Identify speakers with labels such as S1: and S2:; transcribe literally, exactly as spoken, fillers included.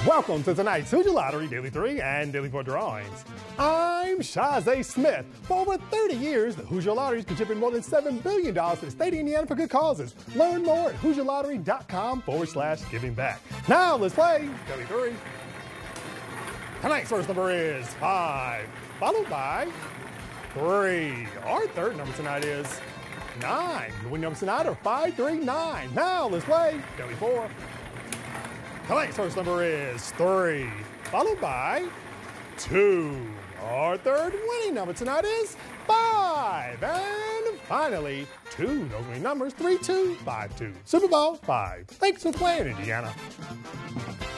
S1: Welcome to tonight's Hoosier Lottery Daily three and Daily four drawings. I'm Shazay Smith. For over thirty years, the Hoosier Lottery has contributed more than seven billion dollars to the state of Indiana for good causes. Learn more at Hoosier Lottery dot com forward slash giving back. Now let's play Daily three. Tonight's first number is five, followed by three. Our third number tonight is nine. The winning numbers tonight are five, three, nine. Now let's play Daily four. Tonight's first number is three, followed by two. Our third winning number tonight is five. And finally, two. Those winning numbers, three, two, five, two. Super Bowl five. Thanks for playing, Indiana.